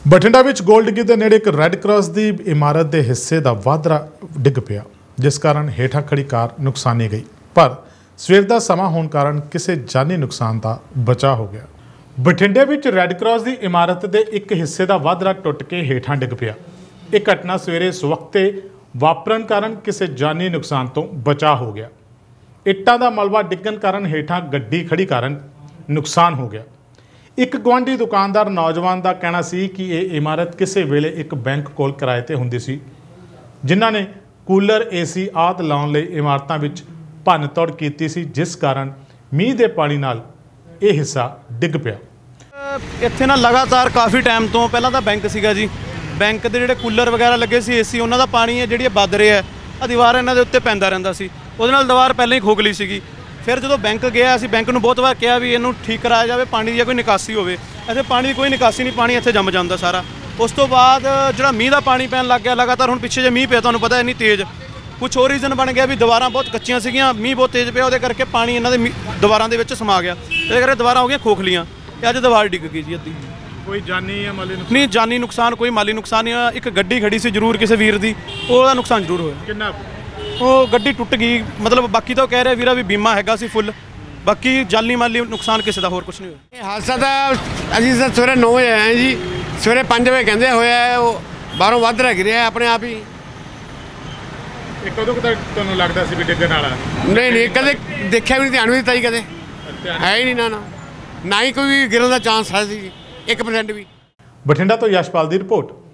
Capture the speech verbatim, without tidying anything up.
ਬਠਿੰਡਾ ਵਿੱਚ ਗੋਲ ਡਿੱਗੀ ਦੇ ਨੇੜੇ ਇੱਕ ਰੈੱਡ ਕਰਾਸ ਦੀ ਇਮਾਰਤ ਦੇ ਹਿੱਸੇ ਦਾ ਵਾਧਰਾ ਡਿੱਗ ਪਿਆ, ਜਿਸ ਕਾਰਨ ਹੇਠਾਂ ਖੜੀ ਕਾਰ ਨੁਕਸਾਨੀ ਗਈ। ਪਰ ਸਵੇਰ ਦਾ ਸਮਾਂ ਹੋਣ ਕਾਰਨ ਕਿਸੇ ਜਾਨੀ ਨੁਕਸਾਨ ਦਾ ਬਚਾਅ ਹੋ ਗਿਆ। ਬਠਿੰਡੇ ਵਿੱਚ ਰੈੱਡ ਕਰਾਸ ਦੀ ਇਮਾਰਤ ਦੇ ਇੱਕ ਹਿੱਸੇ ਦਾ ਵਾਧਰਾ ਟੁੱਟ ਕੇ ਹੇਠਾਂ ਡਿੱਗ ਪਿਆ। ਇਹ ਘਟਨਾ ਸਵੇਰੇ ਸਵਖਤੇ ਵਾਪਰਨ ਕਾਰਨ ਕਿਸੇ ਜਾਨੀ ਨੁਕਸਾਨ ਤੋਂ ਬਚਾਅ ਹੋ ਗਿਆ। ਇੱਟਾਂ ਦਾ ਮਲਬਾ ਡਿੱਗਣ ਕਾਰਨ ਹੇਠਾਂ ਗੱਡੀ ਖੜੀ ਕਾਰਨ ਨੁਕਸਾਨ ਹੋ ਗਿਆ। ਇੱਕ ਗੁਆਂਢੀ ਦੁਕਾਨਦਾਰ ਨੌਜਵਾਨ ਦਾ ਕਹਿਣਾ ਸੀ ਕਿ ਇਹ ਇਮਾਰਤ ਕਿਸੇ ਵੇਲੇ ਇੱਕ ਬੈਂਕ ਕੋਲ ਕਿਰਾਏ ਤੇ ਹੁੰਦੀ ਸੀ, ਜਿਨ੍ਹਾਂ ਨੇ ਕੂਲਰ ਏਸੀ ਆਦਿ ਲਾਉਣ ਲਈ ਇਮਾਰਤਾਂ ਵਿੱਚ ਭੰਨ ਤੋੜ ਕੀਤੀ ਸੀ, ਜਿਸ ਕਾਰਨ ਮੀਂਹ ਦੇ ਪਾਣੀ ਨਾਲ ਇਹ ਹਿੱਸਾ ਡਿੱਗ ਪਿਆ। ਇੱਥੇ ਨਾ ਲਗਾਤਾਰ ਕਾਫੀ ਟਾਈਮ ਤੋਂ ਪਹਿਲਾਂ ਤਾਂ ਬੈਂਕ ਸੀਗਾ ਜੀ, ਬੈਂਕ ਦੇ ਜਿਹੜੇ ਕੂਲਰ ਵਗੈਰਾ ਲੱਗੇ ਸੀ, ਏਸੀ, ਉਹਨਾਂ ਦਾ ਪਾਣੀ ਹੈ ਜਿਹੜੀ ਵੱਧ ਰਿਹਾ, ਆ ਦੀਵਾਰ ਇਹਨਾਂ ਦੇ ਉੱਤੇ ਪੈਂਦਾ ਰਹਿੰਦਾ ਸੀ, ਉਹਦੇ ਨਾਲ ਦੀਵਾਰ ਪਹਿਲਾਂ ਹੀ ਖੋਖਲੀ ਸੀਗੀ। ਫਿਰ ਜਦੋਂ ਬੈਂਕ ਗਿਆ, ਅਸੀਂ ਬੈਂਕ ਨੂੰ ਬਹੁਤ ਵਾਰ ਕਿਹਾ ਵੀ ਇਹਨੂੰ ਠੀਕ ਕਰਾਇਆ ਜਾਵੇ, ਪਾਣੀ ਦੀ ਕੋਈ ਨਿਕਾਸੀ ਹੋਵੇ। ਇੱਥੇ ਪਾਣੀ ਦੀ ਕੋਈ ਨਿਕਾਸੀ ਨਹੀਂ, ਪਾਣੀ ਇੱਥੇ ਜੰਮ ਜਾਂਦਾ ਸਾਰਾ। ਉਸ ਤੋਂ ਬਾਅਦ ਜਿਹੜਾ ਮੀਂਹ ਦਾ ਪਾਣੀ ਪੈਣ ਲੱਗ ਗਿਆ ਲਗਾਤਾਰ, ਹੁਣ ਪਿੱਛੇ ਜੇ ਮੀਂਹ ਪਿਆ ਤੁਹਾਨੂੰ ਪਤਾ ਇੰਨੀ ਤੇਜ਼, ਕੁਛ ਹੋਰ ਰੀਜ਼ਨ ਬਣ ਗਿਆ ਵੀ ਦੀਵਾਰਾਂ ਬਹੁਤ ਕੱਚੀਆਂ ਸੀਗੀਆਂ, ਮੀਂਹ ਬਹੁਤ ਤੇਜ਼ ਪਿਆ, ਉਹਦੇ ਕਰਕੇ ਪਾਣੀ ਇਹਨਾਂ ਦੇ ਦੀਵਾਰਾਂ ਦੇ ਵਿੱਚ ਸਮਾ ਗਿਆ, ਇਹਦੇ ਕਰਕੇ ਦੀਵਾਰਾਂ ਹੋ ਗਈਆਂ ਖੋਖਲੀਆਂ ਤੇ ਅੱਜ ਦੀਵਾਰ ਡਿੱਗ ਗਈ ਜੀ ਅੱਧੀ। ਕੋਈ ਜਾਨੀ ਜਾਂ ਮਾਲੀ ਨੁਕਸਾਨ ਨਹੀਂ, ਜਾਨੀ ਨੁਕਸਾਨ ਕੋਈ ਮਾਲੀ ਨੁਕਸਾਨ ਨਹੀਂ ਹੋਇਆ। ਇੱਕ ਗੱਡੀ ਖੜੀ ਸੀ ਜ਼ਰੂਰ ਕਿਸੇ ਵੀਰ ਦੀ, ਉਹਦਾ ਨੁਕਸਾਨ ਜ਼ਰੂਰ ਹੋਇਆ। ਕਿੰਨਾ? ਉਹ ਗੱਡੀ ਟੁੱਟ ਗਈ, ਮਤਲਬ ਬਾਕੀ ਤਾਂ ਉਹ ਕਹਿ ਰਿਹਾ ਵੀਰਾ ਵੀ ਬੀਮਾ ਹੈਗਾ ਸੀ ਫੁੱਲ, ਬਾਕੀ ਜਾਨੀ ਮਾਲੀ ਨੁਕਸਾਨ ਕਿਸੇ ਦਾ ਹੋਰ ਕੁਝ ਨਹੀਂ ਹੋਇਆ। ਇਹ ਹਾਦਸਾ ਤਾਂ ਅਸੀਂ ਤਾਂ ਸਵੇਰੇ ਨੌ ਵਜੇ ਆਏ ਜੀ, ਸਵੇਰੇ ਪੰਜ ਵਜੇ ਕਹਿੰਦੇ ਹੋਇਆ, ਉਹ ਬਾਹਰੋਂ ਵਾਧਰਾ ਗਿਰਿਆ ਆਪਣੇ ਆਪ ਹੀ। ਇਹ ਕਦੋਂ ਕੁ ਤੱਕ ਤੁਹਾਨੂੰ ਲੱਗਦਾ ਸੀ ਵੀ ਡਿੱਗਣ ਵਾਲਾ? ਨਹੀਂ ਨਹੀਂ, ਕਦੇ ਦੇਖਿਆ ਵੀ ਨਹੀਂ, ਧਿਆਨ ਵੀ ਦਿੱਤਾ ਜੀ, ਕਦੇ ਹੈ ਹੀ ਨਹੀਂ, ਨਾ ਨਾ ਨਾ ਹੀ ਕੋਈ ਗਿਰਨ ਦਾ ਚਾਂਸ ਹੈ ਸੀ ਇੱਕ ਪਰਸੈਂਟ ਵੀ। ਬਠਿੰਡਾ ਤੋਂ ਯਸ਼ਪਾਲ ਦੀ ਰਿਪੋਰਟ।